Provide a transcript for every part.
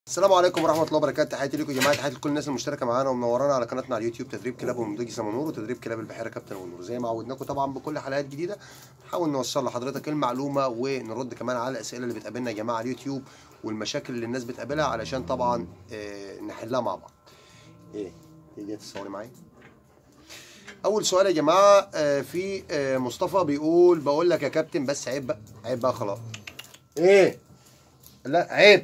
السلام عليكم ورحمه الله وبركاته. تحياتي لكم يا جماعه، تحياتي لكل الناس المشتركه معانا ومنورانا على قناتنا على اليوتيوب تدريب كلاب ومنتجي سمنور وتدريب كلاب البحيره كابتن ونور. زي ما عودناكم طبعا بكل حلقات جديده نحاول نوصل لحضرتك المعلومه ونرد كمان على الاسئله اللي بتقابلنا يا جماعه على اليوتيوب والمشاكل اللي الناس بتقابلها علشان طبعا نحلها مع بعض. تيجي تصوري معايا. اول سؤال يا جماعه في مصطفى بيقول بقول لك يا كابتن بس عيب بقى، عيب بقى خلاص. لا عيب.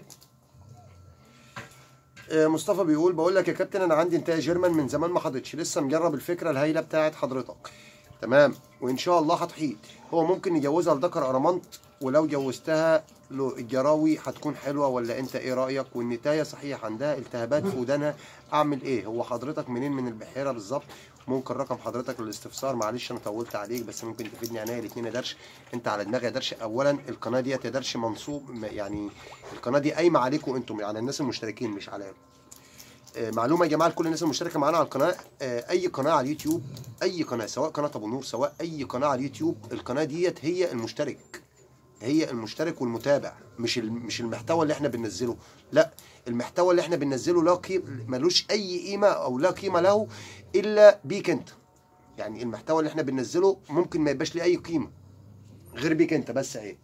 مصطفى بيقول بقول لك يا كابتن انا عندي انتايه جيرمان من زمان ما حضتش، لسه مجرب الفكره الهايله بتاعت حضرتك تمام وان شاء الله هتحيط. هو ممكن يجوزها لذكر ارمنت، ولو جوزتها له الجراوي هتكون حلوه ولا انت ايه رايك؟ والنتايه صحيح عندها التهابات في ودانها، اعمل ايه؟ هو حضرتك منين من البحيره بالظبط؟ ممكن رقم حضرتك للاستفسار؟ معلش انا طولت عليك بس ممكن تفيدني عينيا الاثنين يا درش. انت على دماغي يا درش. اولا القناه ديت يا درش منصوب، يعني القناه دي قايمه عليكم انتم على الناس المشتركين مش عليا. معلومه يا جماعه لكل الناس المشتركه معانا على القناه، اي قناه على اليوتيوب، اي قناه سواء قناه ابو نور سواء اي قناه على اليوتيوب، القناه ديت هي المشترك، هي المشترك والمتابع، مش المحتوى اللي احنا بننزله. لا، المحتوى اللي احنا بننزله لا ملوش اي قيمه او لا قيمه له الا بيك انت. يعني المحتوى اللي احنا بننزله ممكن ما يبقاش ليه اي قيمه غير بيك انت بس. عيب.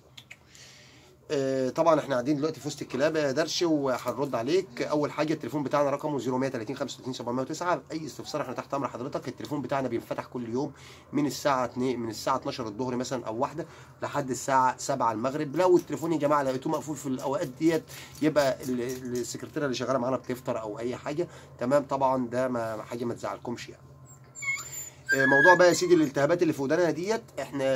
طبعا احنا قاعدين دلوقتي في وسط الكلاب يا درش وهنرد عليك. اول حاجه التليفون بتاعنا رقمه 0130 35 709. اي استفسار احنا تحت امر حضرتك. التليفون بتاعنا بينفتح كل يوم من الساعه 2 من الساعه 12 الظهر مثلا او واحده لحد الساعه 7 المغرب. لو التليفون يا جماعه لقيتوه مقفول في الاوقات ديت يبقى السكرتيره اللي شغاله معانا بتفطر او اي حاجه تمام. طبعا ده حاجه ما تزعلكمش يعني. موضوع بقى يا سيدي الالتهابات اللي في ودانها ديت، احنا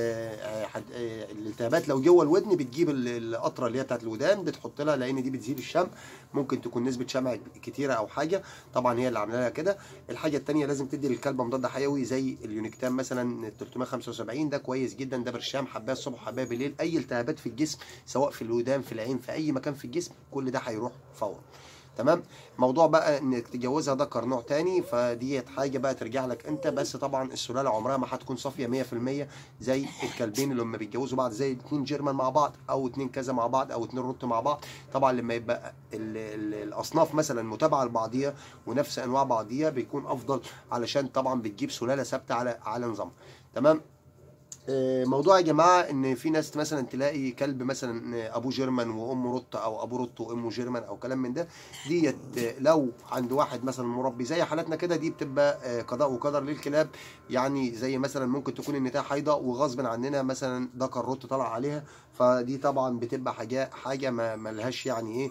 الالتهابات لو جوه الودن بتجيب القطره اللي هي بتاعت الودان بتحط لها، لان دي بتزيل الشمع. ممكن تكون نسبه شمع كتيره او حاجه، طبعا هي اللي عامله لها كده. الحاجه الثانيه لازم تدي للكلب مضاد حيوي زي اليونيكتام مثلا 375، ده كويس جدا، ده برشام حبايه الصبح وحبايه بالليل. اي التهابات في الجسم سواء في الودان في العين في اي مكان في الجسم كل ده هيروح فورا تمام. موضوع بقى انك تجوزها ذكر نوع تاني فديت حاجه بقى ترجع لك انت، بس طبعا السلاله عمرها ما هتكون صافيه 100% زي الكلبين اللي لما بيتجوزوا بعض، زي اتنين جيرمان مع بعض او اتنين كذا مع بعض او اتنين روت مع بعض. طبعا لما يبقى الاصناف مثلا متابعه لبعضيها ونفس انواع بعضيها بيكون افضل، علشان طبعا بتجيب سلاله ثابته على نظام تمام. موضوع يا جماعه ان في ناس مثلا تلاقي كلب مثلا ابوه جيرمان وامه روت او ابوه روت وامه جيرمان او كلام من ده، ديت لو عند واحد مثلا مربي زي حالتنا كده دي بتبقى قضاء وقدر للكلاب. يعني زي مثلا ممكن تكون النتايه حيضه وغصب عننا مثلا ذكر روت طلع عليها، فدي طبعا بتبقى حاجه ما لهاش يعني ايه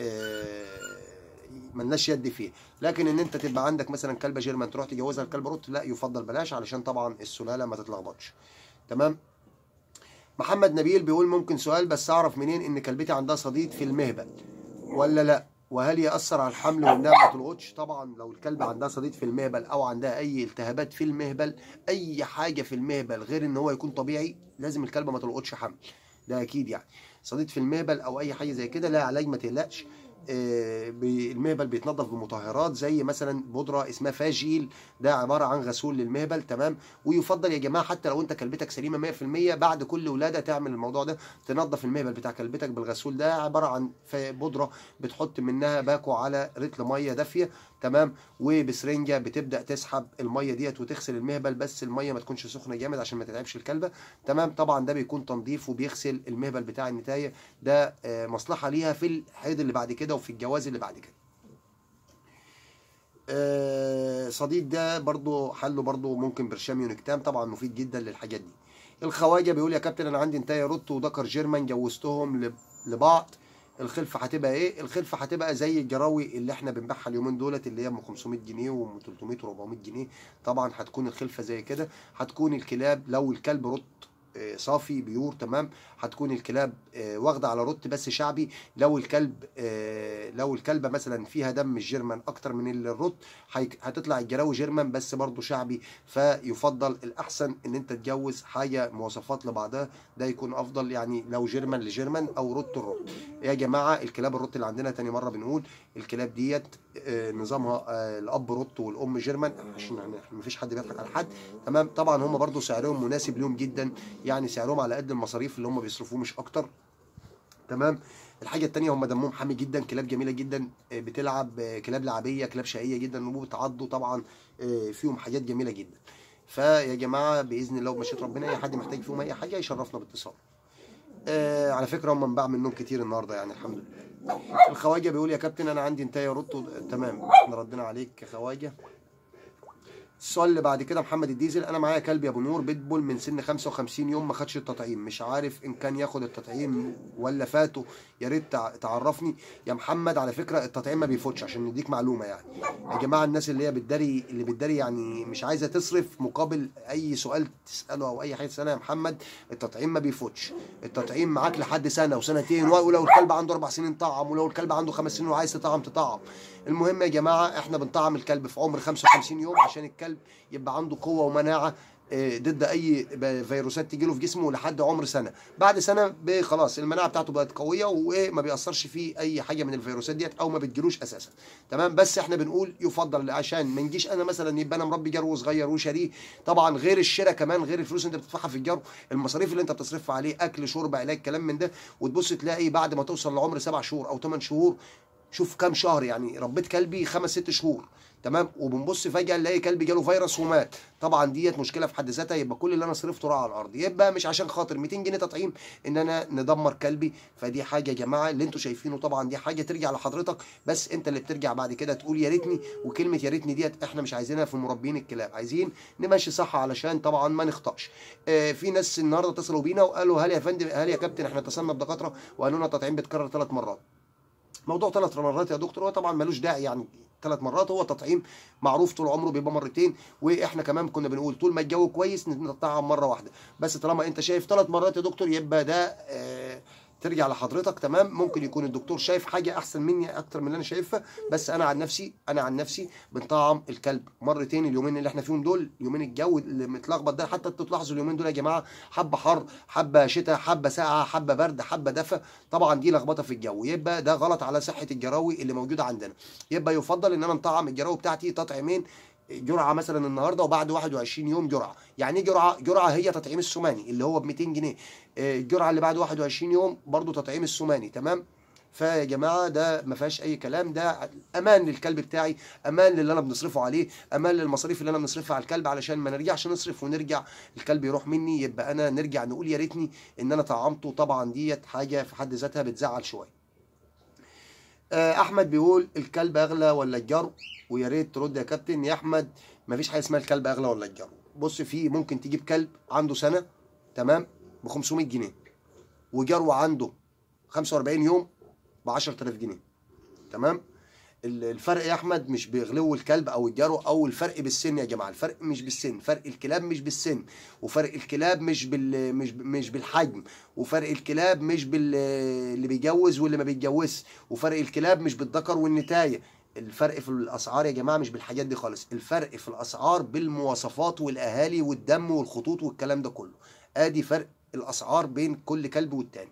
ملناش يد فيه. لكن ان انت تبقى عندك مثلا كلبه جيرمان تروح تجوزها الكلب روت، لا يفضل بلاش علشان طبعا السلاله ما تتلخبطش تمام. محمد نبيل بيقول ممكن سؤال بس اعرف منين ان كلبتي عندها صديد في المهبل ولا لا؟ وهل يأثر على الحمل وانها ما تلقطش؟ طبعا لو الكلب عندها صديد في المهبل او عندها اي التهابات في المهبل، اي حاجه في المهبل غير ان هو يكون طبيعي لازم الكلبه ما تلقطش حمل، ده اكيد يعني. صديد في المهبل او اي حاجه زي كده لا علاج ما تقلقش. المهبل بيتنضف بمطهرات زي مثلا بودره اسمها فاجيل، ده عباره عن غسول للمهبل تمام. ويفضل يا جماعه حتى لو انت كلبتك سليمه 100% بعد كل ولاده تعمل الموضوع ده، تنظف المهبل بتاع كلبتك بالغسول. ده عباره عن بودره بتحط منها باكو على رتل ميه دافيه تمام، وبسرنجه بتبدا تسحب الميه ديت وتغسل المهبل، بس الميه ما تكونش سخنه جامد عشان ما تتعبش الكلبه تمام. طبعا ده بيكون تنظيف وبيغسل المهبل بتاع النتايه، ده مصلحه ليها في الحيض اللي بعد كده وفي الجواز اللي بعد كده. صديق ده برضو حله برضو ممكن برشام يونيكتام، طبعا مفيد جدا للحاجات دي. الخواجه بيقول يا كابتن انا عندي انتايه روت وذكر جيرمان جوزتهم لبعض، الخلفه هتبقى ايه؟ الخلفه هتبقى زي الجراوي اللي احنا بنبيعها اليومين دولت اللي هي ام 500 جنيه وام 300 و400 جنيه. طبعا هتكون الخلفه زي كده. هتكون الكلاب لو الكلب روت صافي بيور تمام، هتكون الكلاب واخده على روت بس شعبي. لو الكلب لو الكلبه مثلا فيها دم الجيرمان اكتر من الروت هتطلع الجراوي جيرمان بس برضو شعبي. فيفضل الاحسن ان انت تجوز حاجه مواصفات لبعضها، ده يكون افضل يعني لو جيرمان لجيرمان او روت الروت. يا جماعه الكلاب الروت اللي عندنا تاني مره بنقول الكلاب ديت نظامها الاب روت والام جيرمان عشان مفيش حد بيضحك على حد تمام. طبعا هم برضو سعرهم مناسب لهم جدا، يعني سعرهم على قد المصاريف اللي هم بيصرفوه مش اكتر تمام. الحاجه الثانيه هم دمهم حامي جدا، كلاب جميله جدا بتلعب، كلاب لعبيه، كلاب شقيه جدا وبتعضوا طبعا، فيهم حاجات جميله جدا. فيا جماعه باذن الله وبمشيئه ربنا اي حد محتاج فيهم اي حاجه يشرفنا باتصال. على فكره هم انباع منهم كتير النهارده يعني الحمد لله. الخواجه بيقول يا كابتن انا عندي انتايه روتو. تمام احنا ردينا عليك يا خواجه. السؤال اللي بعد كده محمد الديزل، انا معايا كلب يا ابو نور بيتبول من سن 55 يوم ما خدش التطعيم، مش عارف ان كان ياخد التطعيم ولا فاته، يا ريت تعرفني يا محمد. على فكره التطعيم ما بيفوتش، عشان نديك معلومه يعني يا جماعه، الناس اللي هي بتداري يعني مش عايزه تصرف مقابل اي سؤال تساله او اي حاجه تسالها. يا محمد التطعيم ما بيفوتش، التطعيم معاك لحد سنه وسنتين، ولو الكلب عنده 4 سنين طعم، ولو الكلب عنده 5 سنين وعايز تطعم. المهم يا جماعه احنا بنطعم الكلب في عمر 55 يوم عشان الكلب يبقى عنده قوه ومناعه ضد اي فيروسات تجيله في جسمه لحد عمر سنه. بعد سنه خلاص المناعه بتاعته بقت قويه وما بيأثرش فيه اي حاجه من الفيروسات ديت او ما بتجيلوش اساسا. تمام. بس احنا بنقول يفضل عشان ما نجيش انا مثلا يبقى انا مربي جرو صغير وشاريه، طبعا غير الشراء كمان، غير الفلوس اللي انت بتدفعها في الجرو، المصاريف اللي انت بتصرفها عليه، اكل شرب علاج كلام من ده، وتبص تلاقي بعد ما توصل لعمر 7 شهور او 8 شهور، شوف كام شهر يعني، ربيت كلبي 5 6 شهور تمام، وبنبص فجاه نلاقي كلبي جاله فيروس ومات، طبعا ديت مشكله في حد ذاتها. يبقى كل اللي انا صرفته راح على الارض، يبقى مش عشان خاطر 200 جنيه تطعيم ان انا ندمر كلبي. فدي حاجه يا جماعه اللي انتوا شايفينه طبعا دي حاجه ترجع لحضرتك، بس انت اللي بترجع بعد كده تقول يا ريتني. وكلمه يا ريتني ديت احنا مش عايزينها في مربين الكلاب، عايزين نمشي صح علشان طبعا ما نخطاش. في ناس النهارده اتصلوا بينا وقالوا هل يا فندم، هل يا كابتن احنا اتصلنا بدكاتره وقالوا لنا التطعيم بيتكرر 3 مرات. موضوع 3 مرات يا دكتور هو طبعا ملوش داعي يعني، 3 مرات هو تطعيم معروف طول عمره بيبقى مرتين، واحنا كمان كنا بنقول طول ما الجو كويس نطعم مره واحده. بس طالما انت شايف 3 مرات يا دكتور يبقى ده ترجع لحضرتك. تمام. ممكن يكون الدكتور شايف حاجه احسن مني اكتر من اللي انا شايفها، بس انا عن نفسي بنطعم الكلب مرتين اليومين اللي احنا فيهم دول، يومين الجو اللي متلخبط ده. حتى انتوا تلاحظوا اليومين دول يا جماعه حبه حر حبه شتاء حبه ساقعه حبه برد حبه دفى، طبعا دي لخبطه في الجو، يبقى ده غلط على صحه الجراوي اللي موجوده عندنا. يبقى يفضل ان انا نطعم الجراوي بتاعتي تطعيمين، جرعه مثلا النهارده وبعد 21 يوم جرعه. يعني ايه جرعه؟ جرعه هي تطعيم السماني اللي هو ب 200 جنيه، الجرعه اللي بعد 21 يوم برضو تطعيم السماني. تمام. فيا جماعه ده ما فيهاش اي كلام، ده امان للكلب بتاعي، امان للي انا بنصرفه عليه، امان للمصاريف اللي انا بنصرفها على الكلب، علشان ما نرجعش نصرف ونرجع الكلب يروح مني، يبقى انا نرجع نقول يا ريتني ان انا طعمته. طبعا ديت حاجه في حد ذاتها بتزعل شويه. احمد بيقول الكلب اغلى ولا الجرو؟ ويا ريت ترد يا كابتن. يا احمد مفيش حاجه اسمها الكلب اغلى ولا الجرو. بص، في ممكن تجيب كلب عنده سنه تمام ب 500 جنيه، وجرو عنده 45 يوم ب 10000 جنيه. تمام. الفرق يا احمد مش بغلو الكلب او الجرو، او الفرق بالسن يا جماعه، الفرق مش بالسن، فرق الكلاب مش بالسن، وفرق الكلاب مش بالحجم، وفرق الكلاب مش اللي بيجوز واللي ما بيتجوزش، وفرق الكلاب مش بالذكر والنتايه. الفرق في الاسعار يا جماعه مش بالحاجات دي خالص، الفرق في الاسعار بالمواصفات والاهالي والدم والخطوط والكلام ده كله. ادي فرق الاسعار بين كل كلب والتاني.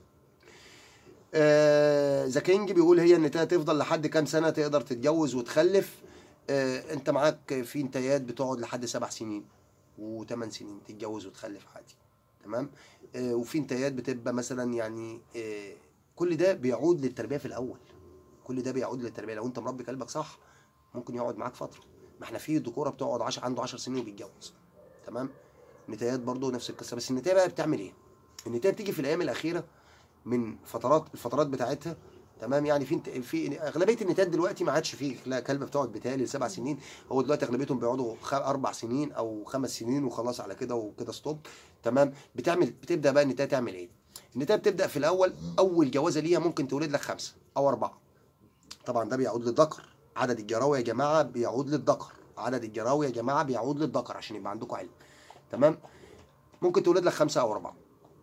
ذا كينج بيقول هي النتايه تفضل لحد كام سنه تقدر تتجوز وتخلف؟ انت معاك في نتايات بتقعد لحد 7 سنين و8 سنين تتجوز وتخلف عادي. تمام. وفي نتايات بتبقى مثلا يعني كل ده بيعود للتربيه في الاول، كل ده بيعود للتربيه. لو انت مربي كلبك صح ممكن يقعد معاك فتره، ما احنا في ذكوره بتقعد عنده 10 سنين وبيتجوز. تمام. نتايات برضو نفس القصه، بس النتايه بقى بتعمل ايه؟ النتايه بتيجي في الايام الاخيره من الفترات بتاعتها. تمام. يعني في اغلبيه النتات دلوقتي ما عادش فيه لا كلب بتقعد بتالي 7 سنين، هو دلوقتي اغلبيتهم بيقعدوا 4 سنين او 5 سنين وخلاص على كده وكده ستوب. تمام. بتبدا بقى النتايه تعمل ايه؟ النتايه بتبدا في الاول، اول جوازه ليها ممكن تولد لك 5 أو 4. طبعا ده بيعود للذكر، عدد الجراوي يا جماعه بيعود للذكر، عدد الجراوي يا جماعه بيعود للذكر عشان يبقى عندكم علم. تمام. ممكن تولد لك 5 أو 4،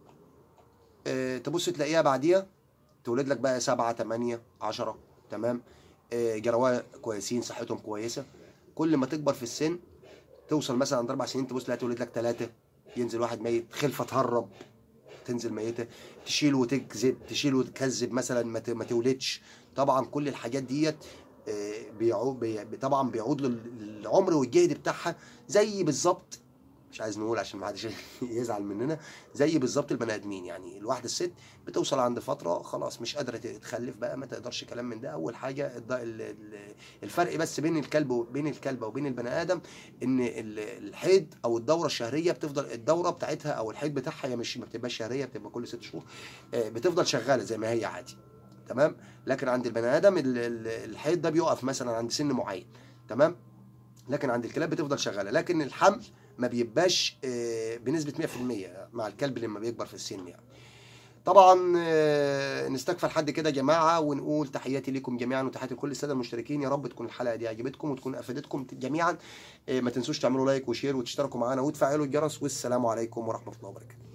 تبص تلاقيها بعديها تولد لك بقى 7 8 10. تمام. جراويه كويسين صحتهم كويسه، كل ما تكبر في السن توصل مثلا عند 4 سنين تبص تلاقيها تولد لك 3، ينزل واحد ميت، خلفه تهرب تنزل ميته، تشيل وتكذب، تشيل وتكذب مثلا ما تولدش. طبعا كل الحاجات ديت طبعا بيعود للعمر والجهد بتاعها، زي بالظبط مش عايز نقول عشان ما حدش يزعل مننا، زي بالظبط البني ادمين. يعني الواحده الست بتوصل عند فتره خلاص مش قادره تخلف بقى، ما تقدرش كلام من ده. اول حاجه الفرق بس بين الكلبه وبين البني ادم ان الحيض او الدوره الشهريه بتفضل، الدوره بتاعتها او الحيض بتاعها هي مش ما بتبقاش شهريه، بتبقى كل 6 شهور، بتفضل شغاله زي ما هي عادي. تمام. لكن عند البني ادم الحيض ده بيقف مثلا عند سن معين. تمام. لكن عند الكلاب بتفضل شغاله. لكن الحمل ما بيبقاش بنسبه 100% مع الكلب لما بيكبر في السن يعني. طبعا نستكفى لحد كده يا جماعه، ونقول تحياتي لكم جميعا وتحياتي لكل الساده المشتركين. يا رب تكون الحلقه دي عجبتكم وتكون افادتكم جميعا. ما تنسوش تعملوا لايك وشير وتشتركوا معانا وتفعلوا الجرس. والسلام عليكم ورحمه الله وبركاته.